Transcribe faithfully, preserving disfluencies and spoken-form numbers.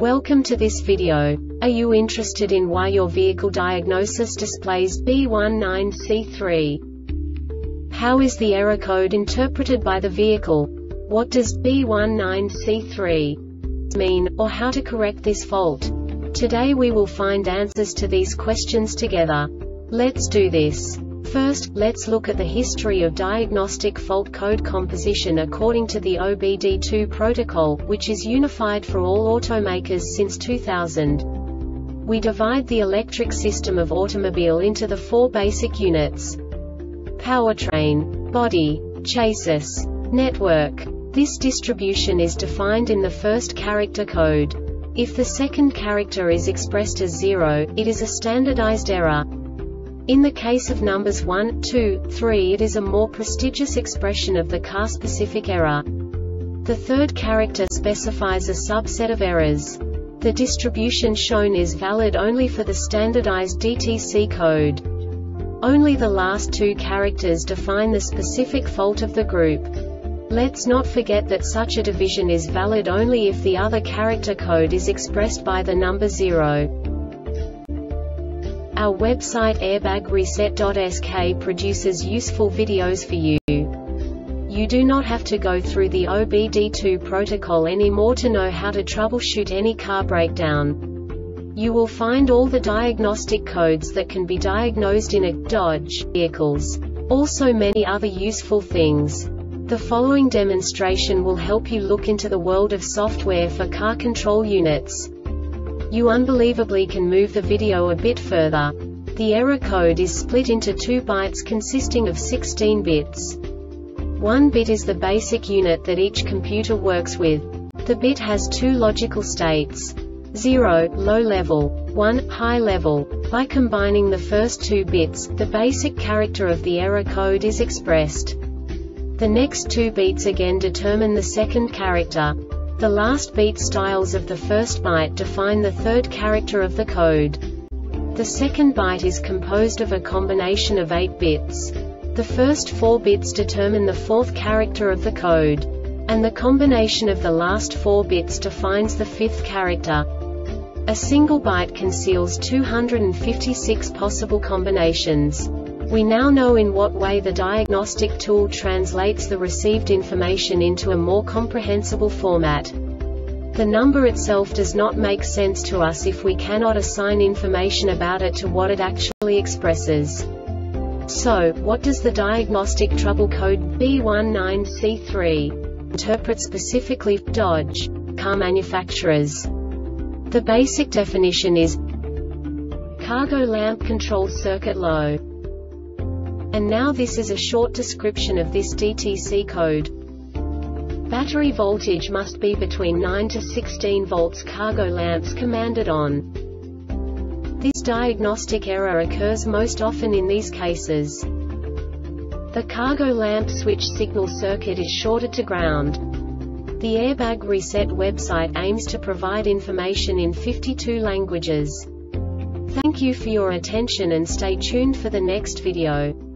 Welcome to this video. Are you interested in why your vehicle diagnosis displays B one nine C three? How is the error code interpreted by the vehicle? What does B one nine C three mean, or how to correct this fault? Today we will find answers to these questions together. Let's do this. First, let's look at the history of diagnostic fault code composition according to the O B D two protocol, which is unified for all automakers since two thousand. We divide the electric system of automobile into the four basic units: powertrain, body, chassis, network. This distribution is defined in the first character code. If the second character is expressed as zero, it is a standardized error. In the case of numbers one, two, three, it is a more prestigious expression of the car-specific error. The third character specifies a subset of errors. The distribution shown is valid only for the standardized D T C code. Only the last two characters define the specific fault of the group. Let's not forget that such a division is valid only if the other character code is expressed by the number zero. Our website airbag reset dot S K produces useful videos for you. You do not have to go through the O B D two protocol anymore to know how to troubleshoot any car breakdown. You will find all the diagnostic codes that can be diagnosed in a Dodge vehicles. Also many other useful things. The following demonstration will help you look into the world of software for car control units. You unbelievably can move the video a bit further. The error code is split into two bytes consisting of sixteen bits. One bit is the basic unit that each computer works with. The bit has two logical states: zero, low level, one, high level. By combining the first two bits, the basic character of the error code is expressed. The next two beats again determine the second character. The last beat styles of the first byte define the third character of the code. The second byte is composed of a combination of eight bits. The first four bits determine the fourth character of the code. And the combination of the last four bits defines the fifth character. A single byte conceals two hundred fifty-six possible combinations. We now know in what way the diagnostic tool translates the received information into a more comprehensible format. The number itself does not make sense to us if we cannot assign information about it to what it actually expresses. So, what does the diagnostic trouble code B one nine C three interpret specifically for Dodge car manufacturers? The basic definition is cargo lamp control circuit low. And now this is a short description of this D T C code. Battery voltage must be between nine to sixteen volts. Cargo lamps commanded on. This diagnostic error occurs most often in these cases. The cargo lamp switch signal circuit is shorted to ground. The Airbag Reset website aims to provide information in fifty-two languages. Thank you for your attention and stay tuned for the next video.